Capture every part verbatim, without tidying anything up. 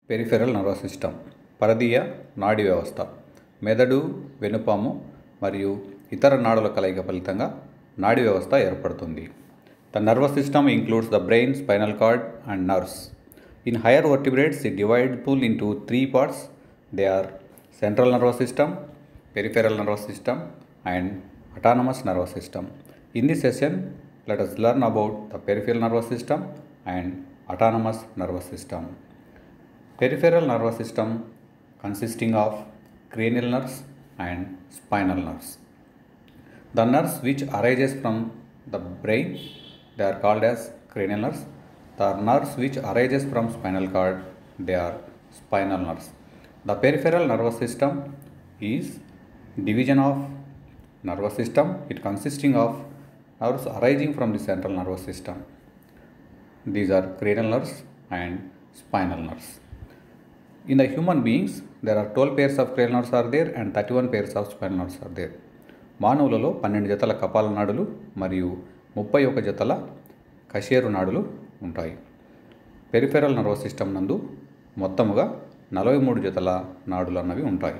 Peripheral nervous system పరదీయ నాడీ వ్యవస్థ మెదడు, వెనుపాము మరియు ఇతర నాడుల కలయిక ఫలితంగా నాడీ వ్యవస్థ ఏర్పడుతుంది. The nervous system includes the brain, spinal cord and nerves. In higher vertebrates, it divisible into three parts. They are central nervous system, peripheral nervous system, and autonomous nervous system. In this session, let us learn about the peripheral nervous system and autonomous nervous system. Peripheral nervous system consisting of cranial nerves and spinal nerves. The nerves which arises from the brain, they are called as cranial nerves. The nerves which arises from spinal cord, they are spinal nerves. The peripheral nervous system is division of nervous system. It consisting of nerves arising from the central nervous system. These are cranial nerves and spinal nerves. In the human beings, there are twelve pairs of cranial nerves are there and thirty-one pairs of spinal nerves are there. మానవులలో పన్నెండు జతల కపాల నాడులు మరియు ముప్పై ఒక జతల కశేరు నాడులు ఉంటాయి. పెరిఫెరల్ నర్వస్ సిస్టమ్ నందు మొత్తముగా నలభై మూడు జతల నాడులు అన్నవి ఉంటాయి.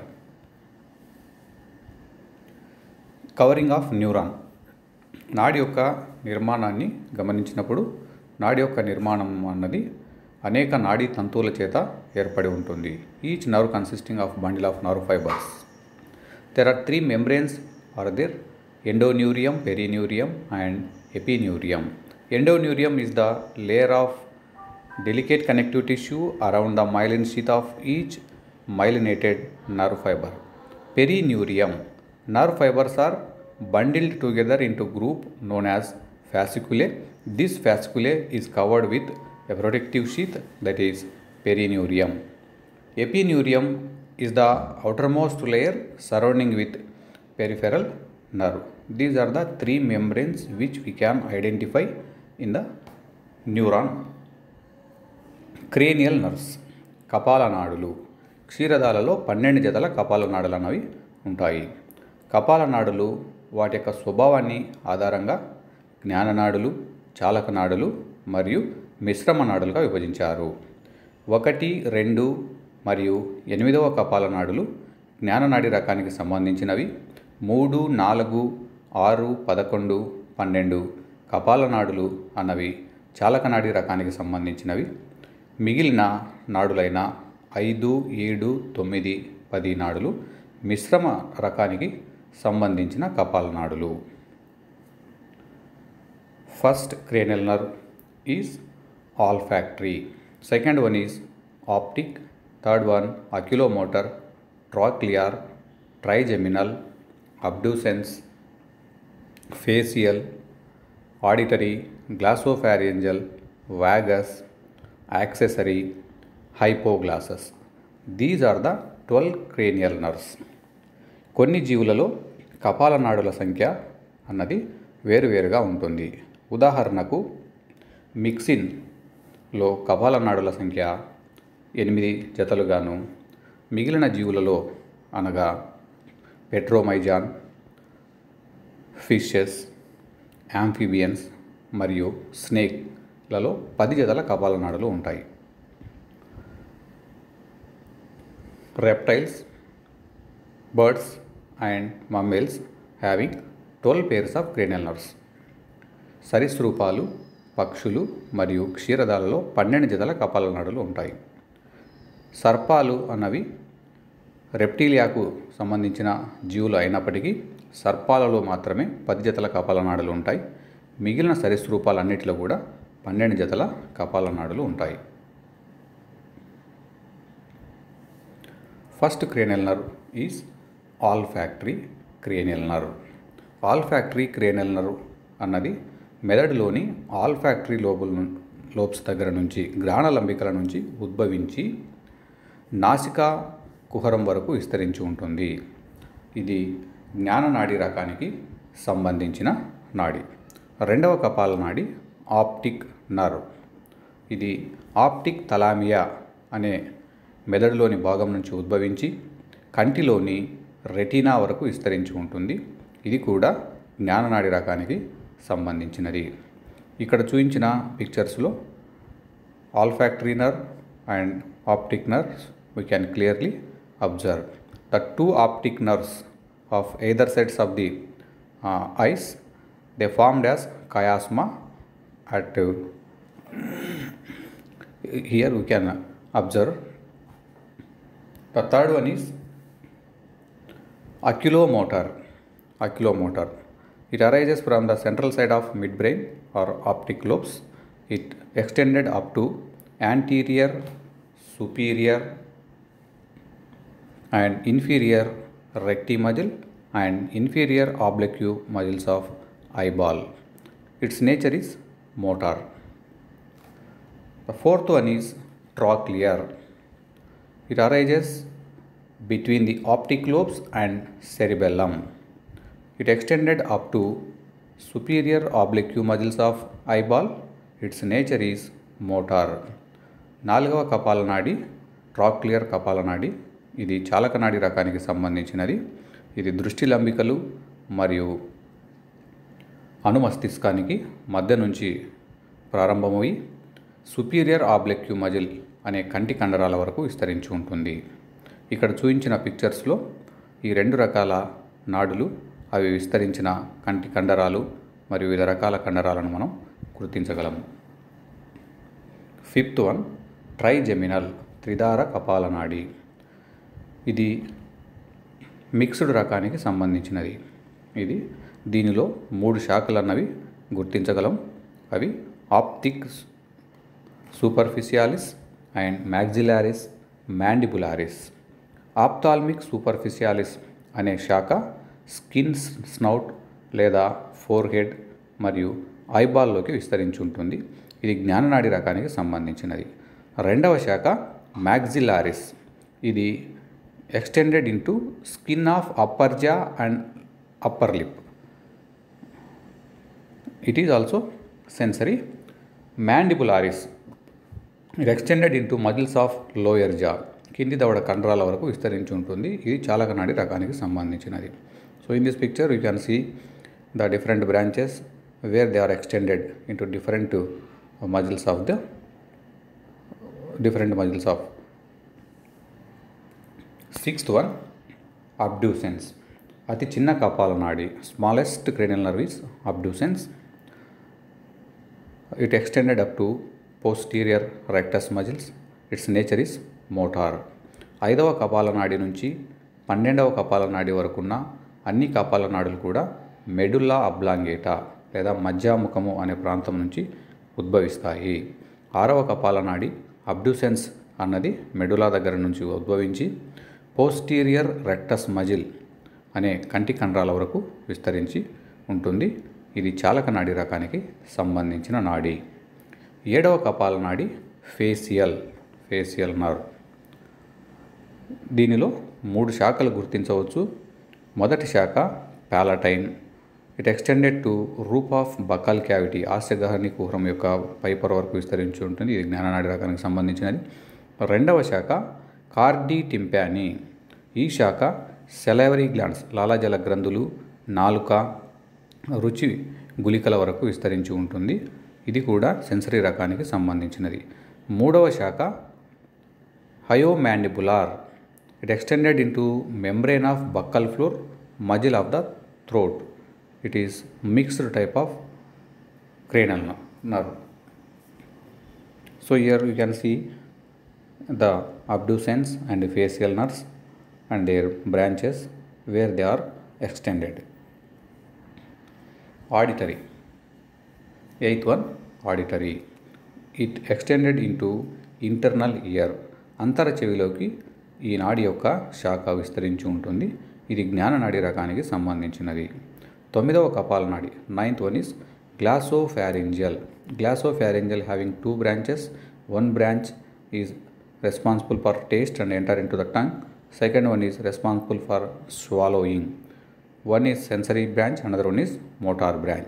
Covering of neuron. నాడి యొక్క నిర్మాణాన్ని గమనించినప్పుడు నాడి యొక్క నిర్మాణం అన్నది అనేక నాడీ తంతువుల చేత ఏర్పడి ఉంటుంది. Each nerve consisting of bundle of nerve fibres. There are three membranes are there, endoneurium, perineurium and epineurium. Endoneurium is the layer of delicate connective tissue around the myelin sheath of each myelinated nerve fiber. Perineurium. Nerve fibers are bundled together into group known as fasciculae. This fasciculae is covered with a protective sheath, that is perineurium. Epineurium is the outermost layer surrounding with peripheral nerve. These are the three membranes which we can identify in the neuron. Cranial nerves. కపాల నాడులు. క్షీరదాలలో పన్నెండు జతల కపాల నాడులు అన్నవి ఉంటాయి. కపాల నాడులు వాటి యొక్క స్వభావాన్ని ఆధారంగా జ్ఞాననాడులు, చాలక నాడులు మరియు మిశ్రమ నాడులుగా విభజించారు. ఒకటి, రెండు మరియు ఎనిమిదవ కపాల నాడులు జ్ఞాననాడి రకానికి సంబంధించినవి. మూడు, నాలుగు, ఆరు, పదకొండు, పన్నెండు కపాల నాడులు అన్నవి చాలకనాడి రకానికి సంబంధించినవి. మిగిలిన నాడులైన ఐదు, ఏడు, తొమ్మిది, పది నాడులు మిశ్రమ రకానికి సంబంధించిన కపాల నాడులు. First cranial nerve is olfactory. Second one is optic. Third one oculomotor, trochlear, trigeminal, abducens, facial, auditory, glossopharyngeal, vagus, accessory, hypoglossus. These are the twelve cranial nerves. కొన్ని జీవులలో కపాల నాడుల సంఖ్య అన్నది వేరువేరుగా ఉంటుంది. ఉదాహరణకు మిక్సిన్లో కపాల నాడుల సంఖ్య ఎనిమిది జతలుగాను, మిగిలిన జీవులలో అనగా పెట్రోమైజాన్, ఫిషెస్, యాంఫిబియన్స్ మరియు స్నేక్లలో పది జతల కపాల నాడులు ఉంటాయి. Reptiles, birds and mammals having twelve pairs of cranial nerves. సరీసృపాలు, పక్షులు మరియు క్షీరదాలలో పన్నెండు జతల కపాల నాడులు ఉంటాయి. సర్పాలు అన్నవి రెప్టీలియాకు సంబంధించిన జీవులు అయినప్పటికీ సర్పాలలో మాత్రమే పది జతల కపాల నాడులు ఉంటాయి. మిగిలిన సరీసృపాలన్నిటిలో కూడా పన్నెండు జతల కపాల నాడులు ఉంటాయి. First cranial nerve is olfactory cranial nerve. Olfactory cranial nerve అన్నది మెదడులోని ఆల్ఫాక్టరీ లోబుల్ లోబ్స్ దగ్గర నుంచి గ్రాణలంబికల నుంచి ఉద్భవించి నాసికా కుహరం వరకు విస్తరించి ఉంటుంది. ఇది జ్ఞాననాడి రకానికి సంబంధించిన నాడి. రెండవ కపాల నాడి ఆప్టిక్ నర్వ్. ఇది ఆప్టిక్ థలామియా అనే మెదడులోని భాగం నుంచి ఉద్భవించి కంటిలోని రెటీనా వరకు విస్తరించి ఉంటుంది. ఇది కూడా జ్ఞాననాడి రకానికి సంబంధించినది. ఇక్కడ చూపించిన పిక్చర్స్లో olfactory nerve and optic nerves we can clearly observe. The two optic nerves of either sides of the uh, eyes, they formed as chiasma at uh, here we can observe. The third one is oculomotor. Oculomotor. It arises from the central side of midbrain or optic lobes. It extended up to anterior, superior and inferior recti-muscle and inferior oblique muscles of eyeball. Its nature is motor. The fourth one is trochlear. It arises between the optic lobes and cerebellum. It extended up to superior oblique muscles of eyeball. Its nature is motor. నాలుగవ కపాల నాడి ట్రాక్లియర్ కపాల నాడి. ఇది చాలక నాడి రకానికి సంబంధించినది. ఇది దృష్టి లంబికలు మరియు అనుమస్తిష్కానికి మధ్య నుంచి ప్రారంభమై సుపీరియర్ ఆబ్లిక్ మజిల్ అనే కంటి కండరాల వరకు విస్తరించి ఉంటుంది. ఇక్కడ చూపించిన పిక్చర్స్లో ఈ రెండు రకాల నాడులు, అవి విస్తరించిన కంటి కండరాలు మరియు వివిధ రకాల కండరాలను మనం గుర్తించగలము. ఫిఫ్త్ వన్ ట్రైజెమినల్ త్రిదార కపాల నాడి. ఇది మిక్స్డ్ రకానికి సంబంధించినది. ఇది దీనిలో మూడు శాఖలు అన్నవి గుర్తించగలం. అవి optic superficialis and maxillaris mandibularis. Ophthalmic superficialis అనే శాఖ స్కిన్, స్నౌట్ లేదా ఫోర్ హెడ్ మరియు ఐబాల్లోకి విస్తరించి ఉంటుంది. ఇది జ్ఞాననాడి రకానికి సంబంధించినది. రెండవ శాఖ మ్యాక్సిలారిస్. ఇది extended into skin of upper jaw and upper lip. It is also sensory. Mandibularis. It extended into muscles of lower jaw. కింది దవడ కండరాల వరకు విస్తరించి ఉంటుంది. ఇది చాలకనాడి రకానికి సంబంధించినది. So in this picture you can see the different branches where they are extended into different muscles of the different muscles of. Sixth one abducens. అతి చిన్న కపాల నాడి. Smallest cranial nerve is abducens. It extended up to posterior rectus muscles. Its nature is motor. ఐదవ కపాల నాడి నుంచి పన్నెండవ కపాల నాడి వరకున్న అన్ని కపాల నాడులు కూడా మెడుల్లా అబ్లాంగేటా లేదా మధ్యాముఖము అనే ప్రాంతం నుంచి ఉద్భవిస్తాయి. ఆరవ కపాల నాడి అబ్డ్యూసెన్స్ అన్నది మెడులా దగ్గర నుంచి ఉద్భవించి పోస్టీరియర్ రెక్టస్ మజిల్ అనే కంటి కండరాల వరకు విస్తరించి ఉంటుంది. ఇది చాలక నాడి రకానికి సంబంధించిన నాడి. ఏడవ కపాల నాడి ఫేసియల్ ఫేసియల్ నర్వ్. దీనిలో మూడు శాఖలు గుర్తించవచ్చు. మొదటి శాఖ palatine. It extended to roof of buccal cavity. ఆస్యగహని కుహరం యొక్క పైపర్ వరకు విస్తరించి ఉంటుంది. ఇది జ్ఞాననాడి రకానికి సంబంధించినది. రెండవ శాఖ కార్డి టింపానీ. ఈ శాఖ సెలవరీ గ్లాండ్స్ లాలాజల గ్రంథులు, నాలుక, రుచి గుళికల వరకు విస్తరించి ఉంటుంది. ఇది కూడా సెన్సరీ రకానికి సంబంధించినది. మూడవ శాఖ hyomandibular. It extended into membrane of buccal floor muscle of the throat. It is mixed type of cranial nerve. So here you can see the abducens and facial nerves and their branches where they are extended. Auditory. Eighth one, auditory. It extended into internal ear. అంతర చెవిలోకి ఈ నాడి యొక్క శాఖ విస్తరించి ఉంటుంది. ఇది జ్ఞాన నాడి రకానికి సంబంధించినది. తొమ్మిదవ కపాల నాడి. Ninth one is glossopharyngeal. Glossopharyngeal having two branches. One branch is responsible for taste and enter into the tongue. Second one is responsible for swallowing. One is sensory branch, another one is motor branch.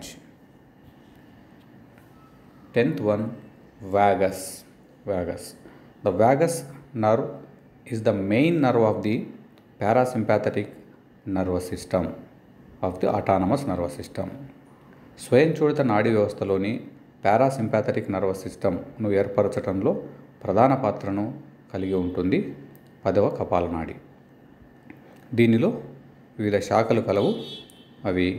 Tenth one, vagus. Vagus. The vagus nerve is the main nerve of the parasympathetic nervous system of the autonomous nervous system. స్వయంచోడిత నాడీ వ్యవస్థలోని parasympathetic nervous సిస్టమ్ను ఏర్పరచడంలో ప్రధాన పాత్రను కలిగి ఉంటుంది పదవ కపాలనాడి. దీనిలో వివిధ శాఖలు కలవు. అవి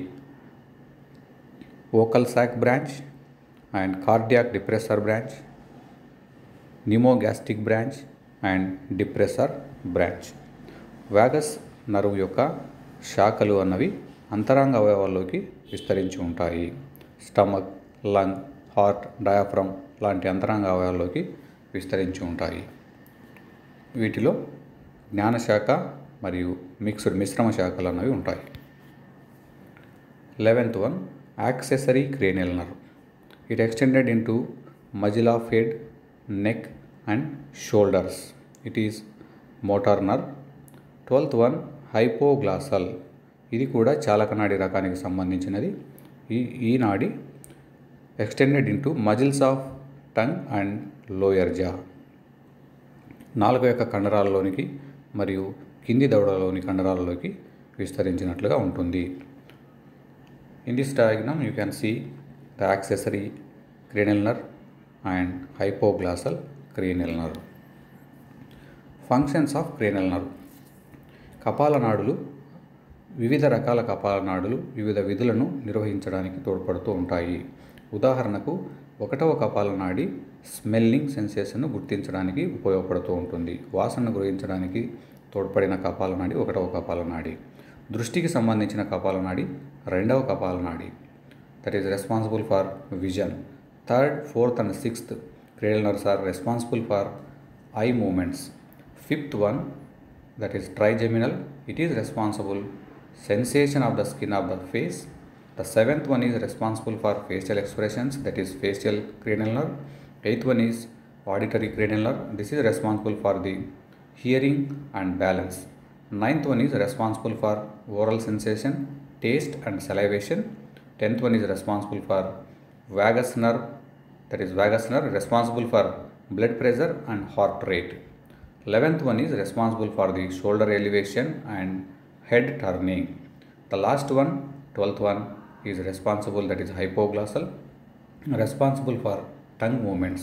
vocal sac branch and cardiac depressor branch, pneumogastric branch and depressor branch. Vagus nerve యొక్క శాఖలు అన్నవి అంతరంగ అవయవాల్లోకి విస్తరించి ఉంటాయి. స్టమక్, లంగ్, హార్ట్, డయాఫ్రమ్ లాంటి అంతరంగ అవయవాల్లోకి విస్తరించి ఉంటాయి. వీటిలో జ్ఞానశాఖ మరియు మిక్స్డ్ మిశ్రమ శాఖలు అన్నవి ఉంటాయి. Eleventh one accessory cranial nerve. It extended into muscle of head, neck and shoulders. It is motor nerve. Twelfth one hypoglossal. ఇది కూడా చాలకనాడి రకానికి సంబంధించినది. ఈ ఈ నాడి extended into muscles of tongue and lower jaw. నాలుగు యొక్క కండరాలలోనికి మరియు కింది దవడలోని కండరాలలోకి విస్తరించినట్లుగా ఉంటుంది. In this diagram you can see the accessory cranial nerve and hypoglossal cranial nerve. Functions of cranial nerve. కపాలనాడులు వివిధ రకాల కపాలనాడులు వివిధ విధులను నిర్వహించడానికి తోడ్పడుతూ ఉంటాయి. ఉదాహరణకు ఒకటవ కపాలనాడి స్మెల్లింగ్ సెన్సేషన్ను గుర్తించడానికి ఉపయోగపడుతూ ఉంటుంది. వాసనను గ్రహించడానికి తోడ్పడిన కపాలనాడి ఒకటవ కపాలనాడి. దృష్టికి సంబంధించిన కపాలనాడి రెండవ కపాలనాడి, that is responsible for vision. Third, fourth and sixth cranial nerves are responsible for eye movements. Fifth one, that is trigeminal, it is responsible sensation of the skin of the face. The seventh one is responsible for facial expressions, that is facial cranial nerve. Eighth one is auditory cranial nerve, this is responsible for the hearing and balance. Ninth one is responsible for oral sensation, taste and salivation. Tenth one is responsible for vagus nerve, that is vagus nerve responsible for blood pressure and heart rate. eleventh one is responsible for the shoulder elevation and head turning. The last one, twelfth one, is responsible, that is hypoglossal, responsible for tongue movements.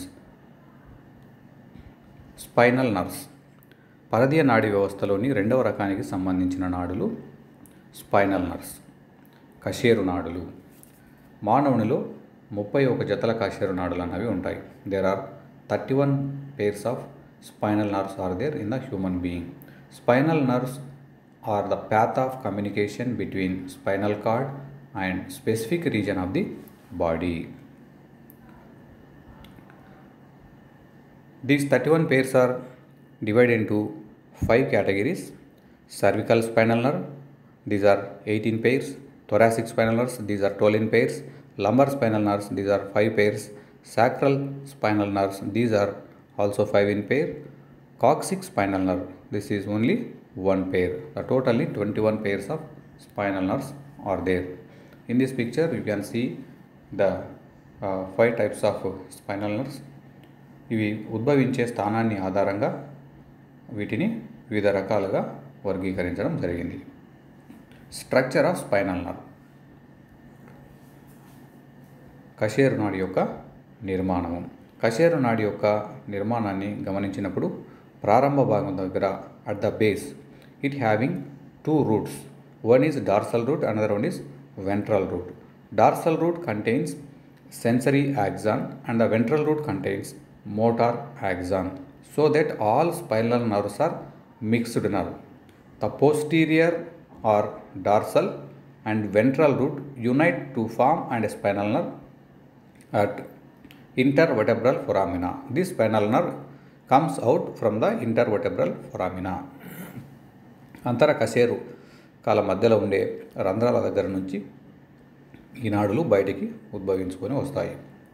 Spinal nerves. పరదీయ నాడీ వ్యవస్థలోని రెండవ రకానికి సంబంధించిన నాడులు spinal nerves. కశేరు నాడులు. మానవునిలో ముప్పై ఒక జతల కశేరు నాడులు అన్నవి ఉంటాయి. There are thirty one pairs of spinal nerves are there in the human being. Spinal nerves are the path of communication between spinal cord and specific region of the body. These thirty-one pairs are divided into five categories. Cervical spinal nerve, these are eighteen pairs. Thoracic spinal nerves, these are twelve in pairs. Lumbar spinal nerves, these are five pairs. Sacral spinal nerves, these are also five in pair. Coccyx spinal nerve, this is only one pair. The totally twenty-one pairs of spinal nerves are there. In this picture you can see the uh, five types of spinal nerves. ఇవి ఉద్భవించే స్థానాన్ని ఆధారంగా వీటిని వివిధ రకాలుగా వర్గీకరించడం జరిగింది. Structure of spinal nerve. కశేరు నాడి యొక్క నిర్మాణము. కశేరు నాడి యొక్క నిర్మాణాన్ని గమనించినప్పుడు ప్రారంభ భాగం దగ్గర at the base it having two roots. One is dorsal root, another one is ventral root. Dorsal root contains sensory axon and the ventral root contains motor axon, so that all spinal nerves are mixed nerve. The posterior or dorsal and ventral root unite to form and a spinal nerve at intervertebral foramina. This spinal nerve comes out from the intervertebral foramina. అంతర కశేరు కాల మధ్యలో ఉండే రంధ్రాల దగ్గర నుంచి ఈ నాడులు బయటికి ఉద్భవించుకొని వస్తాయి.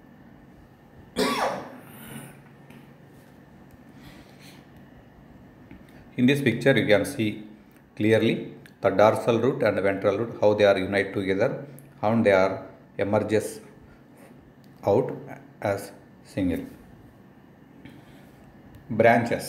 In this picture you can see clearly the dorsal root and ventral root, how they are unite together, how they are emerges out as single. Branches.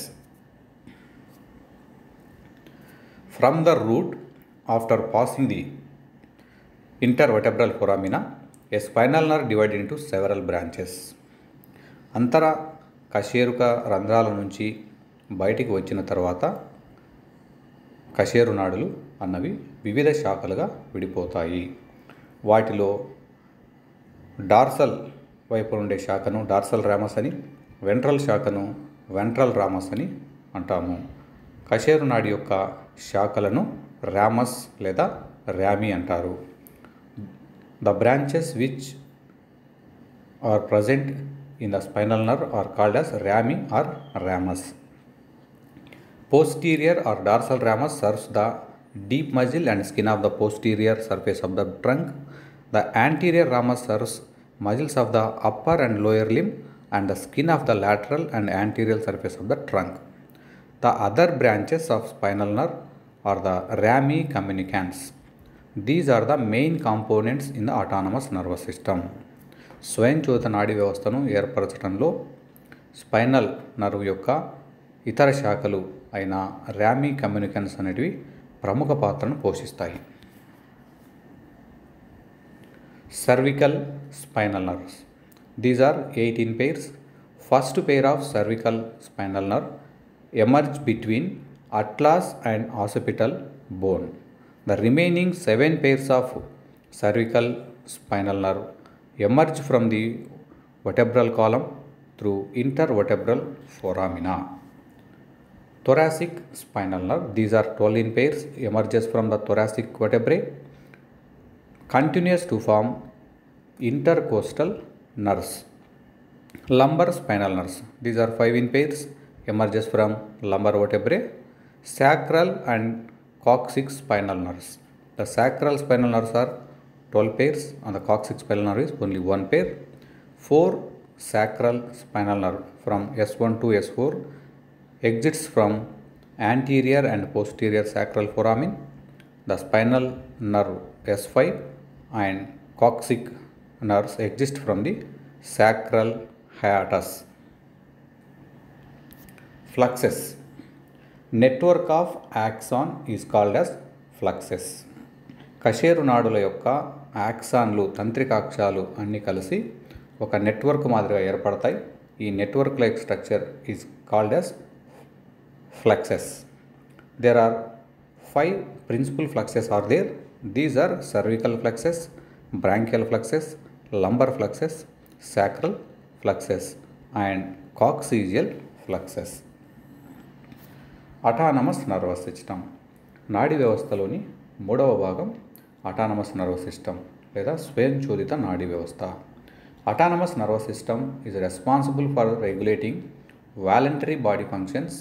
From the root, after passing the intervertebral foramina, a spinal nerve divided into several branches. అంతర కశేరుక రంధ్రాల నుంచి బయటికి వచ్చిన తర్వాత కశేరు నాడులు అన్నవి వివిధ శాఖలుగా విడిపోతాయి. వాటిలో dorsal వైపు ఉండే శాఖను డార్సల్ రామస్ అని, వెంట్రల్ శాఖను వెంట్రల్ రామస్ అని అంటాము. కశేరు నాడి యొక్క శాఖలను రామస్ లేదా ర్యామి అంటారు. The branches which are present in the spinal nerve are called as rami or ramus. Posterior or dorsal ramus serves the deep muscle and skin of the posterior surface of the trunk. The anterior ramus serves muscles of the upper and lower limb and the skin of the lateral and anterior surface of the trunk. The other branches of spinal nerve are the rami communicants. These are the main components in the autonomous nervous system. స్వయంచోదిత నాడీ వ్యవస్థను ఏర్పరచడంలో spinal nerve యొక్క ఇతర శాఖలు అయిన ర్యామీ కమ్యూనికన్స్ అనేటివి ప్రముఖ పాత్రను పోషిస్తాయి. Cervical spinal nerves. These are eighteen pairs. First pair of cervical spinal nerve emerge between atlas and occipital bone. The remaining seven pairs of cervical spinal nerve emerge from the vertebral column through intervertebral foramina. Thoracic spinal nerve. These are twelve in pairs, emerges from the thoracic vertebrae, continues to form intercostal nerves. Lumbar spinal nerves. These are five in pairs, emerges from lumbar vertebrae, sacral and coccyx spinal nerves. The sacral spinal nerves are twelve pairs, and the coccyx spinal nerve is only one pair. Four sacral spinal nerve from S one to S four exits from anterior and posterior sacral foramen. The spinal nerve S five and coccyx nerves exist from the sacral hiatus. Fluxes. Network of axon is called as fluxes. కశేరు నాడుల యొక్క యాక్సాన్లు తంత్రికాక్షాలు అన్నీ కలిసి ఒక network మాదిరిగా ఏర్పడతాయి. ఈ network like structure is called as fluxes. There are five principal fluxes are there. These are cervical fluxes, branchial fluxes, lumbar fluxes, sacral fluxes and coccygeal fluxes. Autonomous nervous system. నాడీ వ్యవస్థలోని మూడవ భాగం autonomous nervous system లేదా స్వయంచోదిత నాడీ వ్యవస్థ. Autonomous nervous system is responsible for regulating voluntary body functions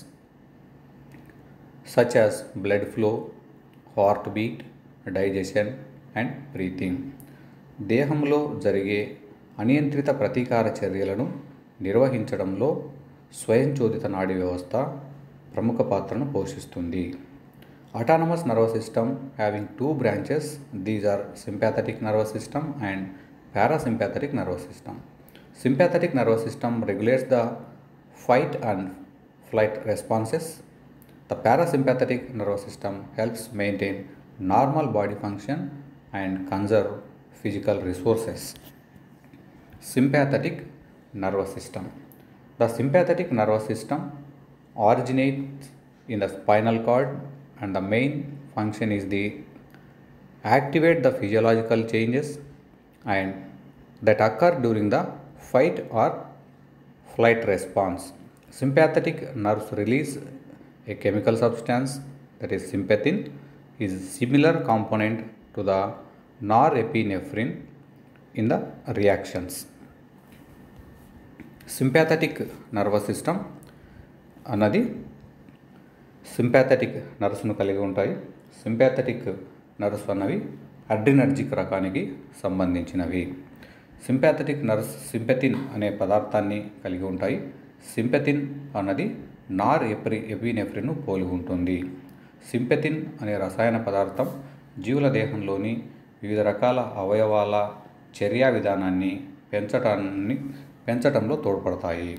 such as blood flow, heart beat, digestion and breathing. దేహంలో జరిగే అనియంత్రిత ప్రతీకార చర్యలను నిర్వహించడంలో స్వయంచోదిత నాడీ వ్యవస్థ ప్రముఖ పాత్రను పోషిస్తుంది. Autonomous nervous system having two branches. These are sympathetic nervous system and parasympathetic nervous system. Sympathetic nervous system regulates the fight and flight responses. The parasympathetic nervous system helps maintain normal body function and conserve physical resources. Sympathetic nervous system. The sympathetic nervous system originates in the spinal cord, and the main function is the activate the physiological changes and that occur during the fight or flight response. Sympathetic nerves release a chemical substance that is sympathin, is similar component to the norepinephrine in the reactions. Sympathetic nervous system అన్నది sympathetic నర్వ్స్ను కలిగి ఉంటాయి. Sympathetic nerves అన్నవి అడ్రినర్జిక్ రకానికి సంబంధించినవి. Sympathetic nerves సింపథిన్ అనే పదార్థాన్ని కలిగి ఉంటాయి. సింపథిన్ అన్నది నార్ ఎప్రి ఎపినెఫ్రిన్ను పోలి ఉంటుంది. సింపథిన్ అనే రసాయన పదార్థం జీవుల దేహంలోని వివిధ రకాల అవయవాల చర్యా విధానాన్ని పెంచటాన్ని పెంచటంలో తోడ్పడతాయి.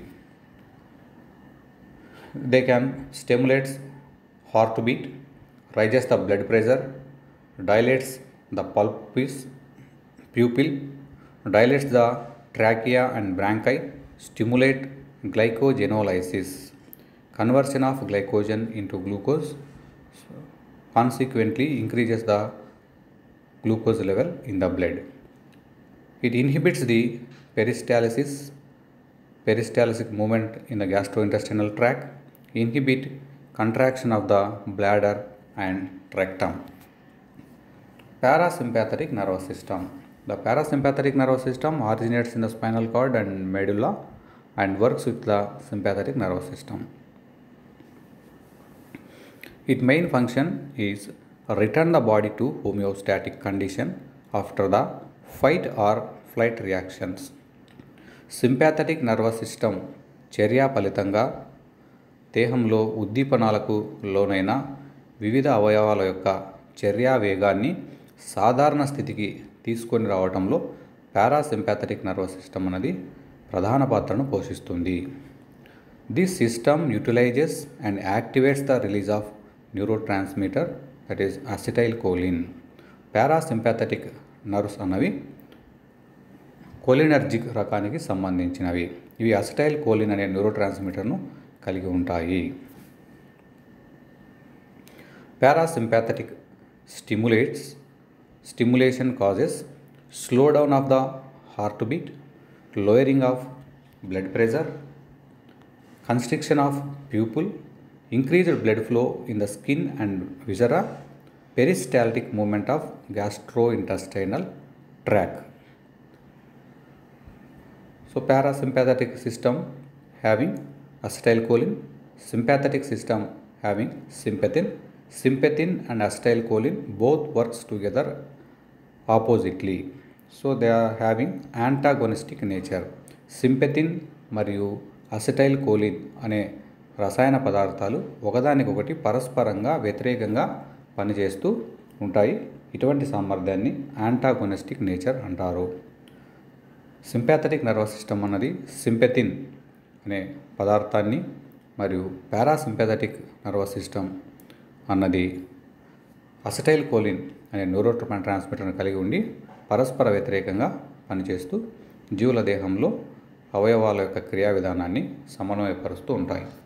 They can stimulate heartbeat, raises the blood pressure, dilates the pulpis, pupil, dilates the trachea and bronchi, stimulate glycogenolysis, conversion of glycogen into glucose consequently increases the glucose level in the blood. It inhibits the peristalsis, peristaltic movement in the gastrointestinal tract, inhibit contraction of the bladder and rectum. Parasympathetic nervous system. The parasympathetic nervous system originates in the spinal cord and medulla and works with the sympathetic nervous system. Its main function is return the body to homeostatic condition after the fight or flight reactions. Sympathetic nervous system చర్య ఫలితంగా దేహంలో ఉద్దీపనాలకు లోనైన వివిధ అవయవాల యొక్క చర్యా వేగాన్ని సాధారణ స్థితికి తీసుకొని రావడంలో పారాసింపాథెటిక్ నర్వస్ సిస్టమ్ అనేది ప్రధాన పాత్రను పోషిస్తుంది. This system utilizes and activates the release of neuro transmitter that is acetyl choline. Parasympathetic nerves అన్నవి కోలినర్జిక్ రకానికి సంబంధించినవి. ఇవి అసిటైల్ కోలిన్ అనే న్యూరో ట్రాన్స్మిటర్ను కలిగి ఉంటాయి. Parasympathetic stimulates stimulation causes slow down of the heart beat, lowering of blood pressure, constriction of pupil, increased blood flow in the skin and viscera, peristaltic movement of gastrointestinal tract. So parasympathetic system having acetylcholine, sympathetic system having sympathin. Sympathin and acetylcholine both works together oppositely. So they are having antagonistic nature. Sympathin మరియు acetylcholine అనే రసాయన పదార్థాలు ఒకదానికొకటి పరస్పరంగా వ్యతిరేకంగా పనిచేస్తూ ఉంటాయి. ఇటువంటి సామర్థ్యాన్ని యాంటాగోనిస్టిక్ నేచర్ అంటారు. సింపాథెటిక్ నర్వస్ సిస్టమ్ అన్నది సింపెథిన్ అనే పదార్థాన్ని మరియు పారాసింపాథెటిక్ నర్వస్ సిస్టమ్ అన్నది అసిటైల్ కోలిన్ అనే న్యూరో ట్రాన్స్మిటర్ను కలిగి ఉండి పరస్పర వ్యతిరేకంగా పనిచేస్తూ జీవుల దేహంలో అవయవాల యొక్క క్రియా విధానాన్ని సమన్వయపరుస్తూ ఉంటాయి.